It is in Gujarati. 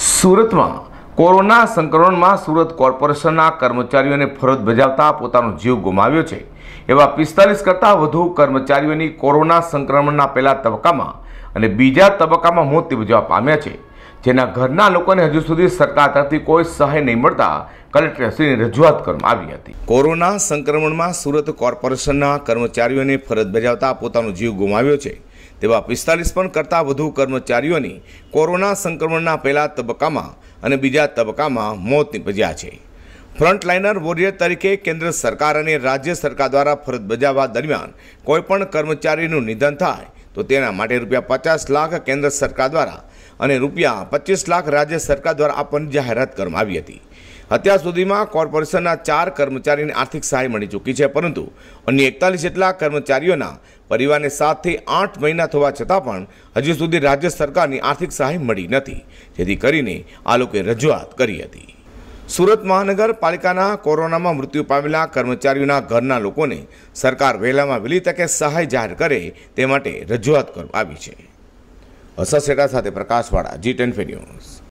સુરતમાં કોરોના સંક્રમણમાં સુરત કોર્પોરેશનના કર્મચારીઓને ફરજ બજાવતા પોતાનો જીવ ગુમાવ્યો છે એવા 45 કરતાં વધુ કર્મચારીઓની કોરોના સંક્રમણના પહેલા તબક્કામાં અને બીજા તબક્કામાં મોત નિપજવા પામ્યા છે, જેના ઘરના લોકોને હજુ સુધી સરકાર તરફથી કોઈ સહાય નહીં મળતા કલેક્ટરશ્રીને રજૂઆત કરવામાં આવી હતી। કોરોના સંક્રમણમાં સુરત કોર્પોરેશનના કર્મચારીઓને ફરજ બજાવતા પોતાનો જીવ ગુમાવ્યો છે તેવા 45 પણ કરતાં વધુ કર્મચારીઓની કોરોના સંક્રમણના પહેલા તબક્કામાં અને બીજા તબક્કામાં મોત નિપજ્યા છે। ફ્રન્ટલાઇનર વોરિયર તરીકે કેન્દ્ર સરકાર અને રાજ્ય સરકાર દ્વારા ફરજ બજાવવા દરમિયાન કોઈપણ કર્મચારીનું નિધન થાય તો તેના માટે ₹50 લાખ કેન્દ્ર સરકાર દ્વારા અને ₹25 લાખ રાજ્ય સરકાર દ્વારા આપવાની જાહેરાત કરવામાં આવી હતી। અત્યાર સુધીમાં કોર્પોરેશનના 4 કર્મચારીને આર્થિક સહાય મળી ચૂકી છે, પરંતુ અન્ય 41 જેટલા કર્મચારીઓના પરિવારને 7 થી 8 મહિના થવા છતાં પણ હજુ સુધી રાજ્ય સરકારની આર્થિક સહાય મળી નથી, જેથી કરીને આ લોકોએ રજૂઆત કરી હતી। સુરત મહાનગરપાલિકાના કોરોનામાં મૃત્યુ પામેલા કર્મચારીઓના ઘરના લોકોને સરકાર વહેલામાં વહેલી તકે સહાય જાહેર કરે તે માટે રજૂઆત કરવામાં આવી છે। અસર સેટા સાથે પ્રકાશવાળા, G10 ન્યૂઝ।